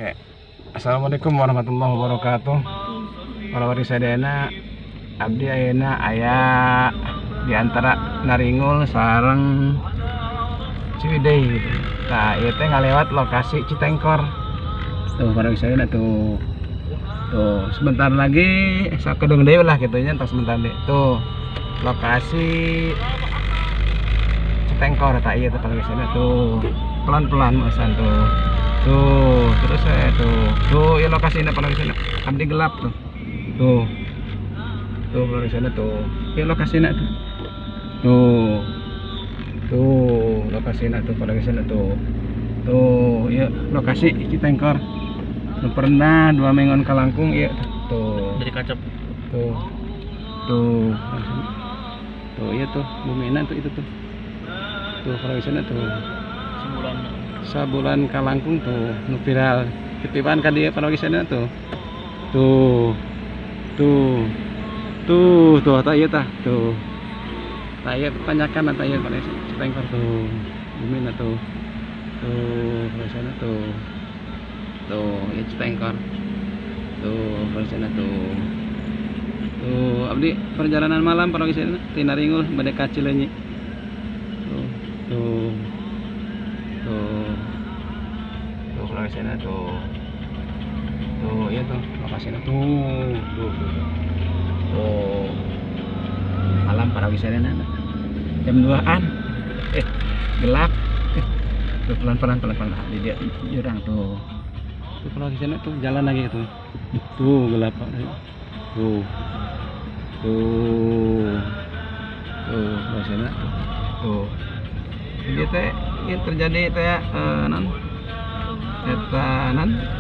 Oke. Assalamualaikum warahmatullahi wabarakatuh. Para warga sadayana abdi ayeuna aya di antara Naringul sareng Ciwidey gitu. Nah, ieu teh ngalewat lokasi Citengkor. Tuh para warga sadayana tuh. Tuh, sebentar lagi sakedeng deui lah kitu nya, entar sebentar deui. Tuh, lokasi Citengkor tak ieu teh para warga sadayana tuh. Pelan-pelan masan tuh. Tuh, terus saya tuh ya lokasinya pada di sana. Abdi gelap tuh. Tuh pada di sana tuh. Ya lokasinya tuh. Tuh lokasinya tuh pada di sana tuh. Tuh, ya lokasi Citengkor. Nu pernah 2 mengon kalangkung ya tuh. Dari kacap. Tuh. Tuh. Tuh, ya tuh bumina tuh itu tuh. Tuh pada di sana tuh. Sabulan kalangkung tuh nu viral titipan ka dieu para wisana tuh tah ieu tah tuh tah ieu panyakan tah ieu para Citengkor tuh bumina tuh wisana tuh ieu Citengkor tuh wisana tuh abdi perjalanan malam para wisana ti Naringul bade ka Cileunyi tuh kalau sana tuh iya tuh lokasinya tuh malam para wisata jam 2-an gelap tuh pelan di dia jurang tuh kalau wisata tuh jalan lagi tuh gelap tuh wisata tuh ini teh yang terjadi teh non eta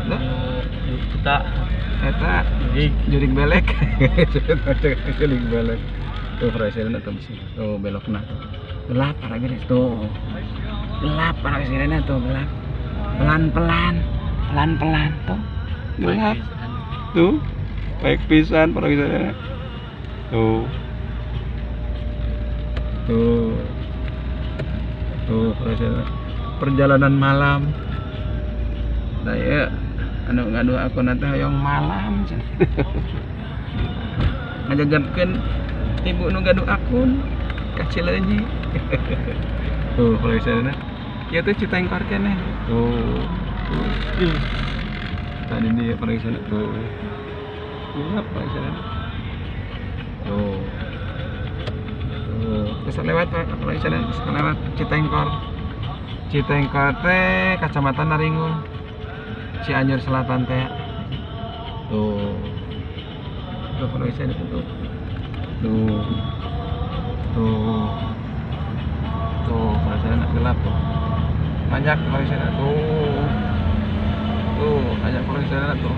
jurig belek jurig belek tuh presiden tuh belokna tuh gelap para guys tuh gelap para presiden tuh gelap pelan-pelan tuh gelap tuh baik pisan para presiden tuh presiden perjalanan malam. Nah ya, anu ngadu aku nanti hoyong malam. Ngajajabkeun ibu nu gaduh akun ka Cileunyi. Tuh, kalau misalnya ieu teh Citengkor keneh. Tuh. Tadi dia pada sana tuh. Gelap pada sana. Tuh. Bisa lewat pada sana, bisa lewat Citengkor. Citengkor teh Kecamatan Naringul. Cianjur Selatan teh tuh kalau bisa tuh perasaan gelap tuh banyak kalau bisa tuh banyak kalau bisa tuh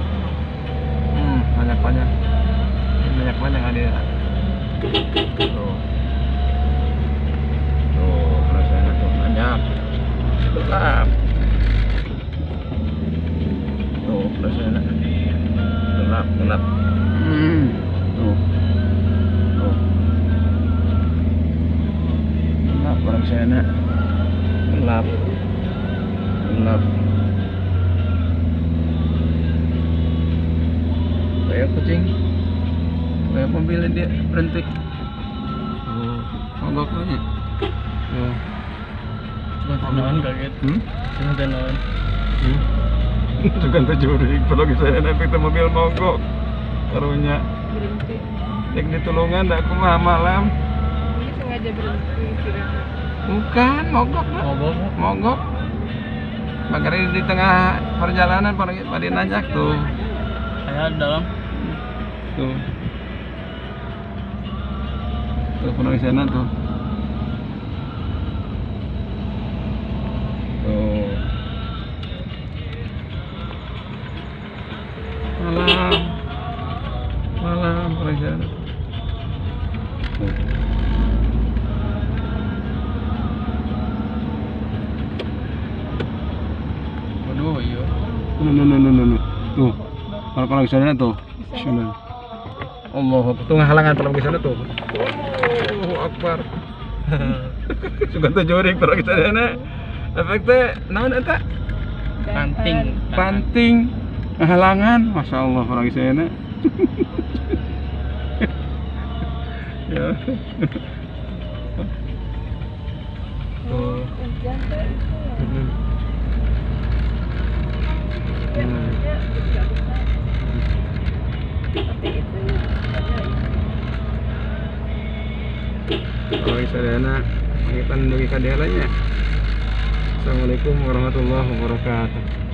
banyak ada tuh perasaan tuh banyak gelap perasaan gelap tuh gelap perasaan gelap kayak kucing kayak mobilnya dia berhenti mogok aja Cuma tenawan kaget. Cuma tenawan. Itu kan terjurik, kalau saya naik ke mobil mogok karunya berhenti. Dek ditulungan dak kumaha malam. Ini sengaja berhenti kira-kira. Bukan mogok. Makanya di tengah perjalanan pada nanjak tuh. Saya di dalam. Tuh penuh di sana tuh. Malam perjalanan. Waduh, iya. No. Tuh. Kalau di sana tuh. Sana. Allah, tuh halangan kalau di sana tuh. Allahu Akbar. Sugan teh jurig para kita dana. Efek teh naon eta? Panting. Panting halangan, masya Allah orang Isena. Ya. Tuh. Hujan tuh itu. Hmm. Kan maksudnya nggak bisa seperti itu. Kalau Isena kita ndugi kadelanya. Assalamualaikum warahmatullahi wabarakatuh.